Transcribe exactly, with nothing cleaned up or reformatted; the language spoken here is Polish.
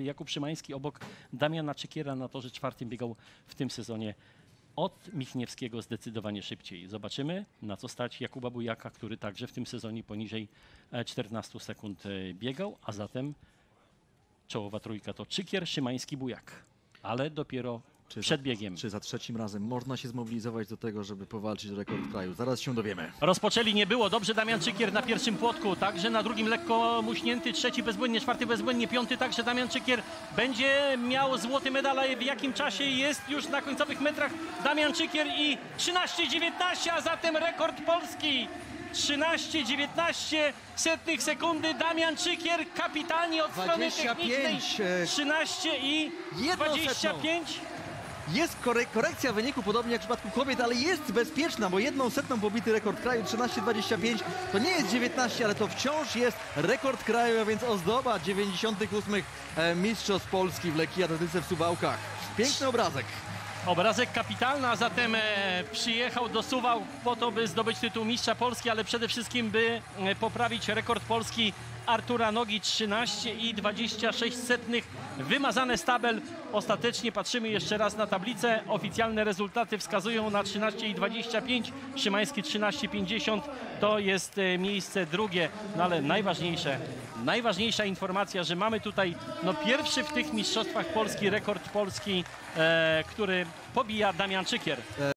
Jakub Szymański obok Damiana Czykiera na torze czwartym biegał w tym sezonie od Michniewskiego zdecydowanie szybciej. Zobaczymy, na co stać Jakuba Bujaka, który także w tym sezonie poniżej czternastu sekund biegał, a zatem czołowa trójka to Czykier, Szymański, Bujak, ale dopiero Czy przed za, biegiem. Czy za trzecim razem można się zmobilizować do tego, żeby powalczyć o rekord kraju? Zaraz się dowiemy. Rozpoczęli, nie było. Dobrze Damian Czykier na pierwszym płotku, także na drugim lekko muśnięty, trzeci bezbłędnie, czwarty bezbłędnie, piąty także Damian Czykier będzie miał złoty medal, a w jakim czasie jest już na końcowych metrach Damian Czykier i trzynaście dziewiętnaście, a zatem rekord Polski. trzynaście dziewiętnaście setnych sekundy. Damian Czykier kapitalnie od strony technicznej. trzynaście i dwadzieścia pięć. Jest korek korekcja wyniku, podobnie jak w przypadku kobiet, ale jest bezpieczna, bo jedną setną pobity rekord kraju trzynaście dwadzieścia pięć. To nie jest dziewiętnaście, ale to wciąż jest rekord kraju, a więc ozdoba dziewięćdziesiątych ósmych mistrzostw Polski w lekkiej atletyce w Suwałkach. Piękny obrazek. Obrazek kapitalny, a zatem e, przyjechał do Suwałk po to, by zdobyć tytuł mistrza Polski, ale przede wszystkim, by e, poprawić rekord Polski Artura Nogi. Trzynaście i dwadzieścia sześć setnych, wymazane z tabel. Ostatecznie patrzymy jeszcze raz na tablicę. Oficjalne rezultaty wskazują na trzynaście i dwadzieścia pięć. Szymański trzynaście pięćdziesiąt to jest e, miejsce drugie. No ale najważniejsze, najważniejsza informacja, że mamy tutaj no, pierwszy w tych mistrzostwach Polski rekord Polski, e, który pobija Damian Czykier.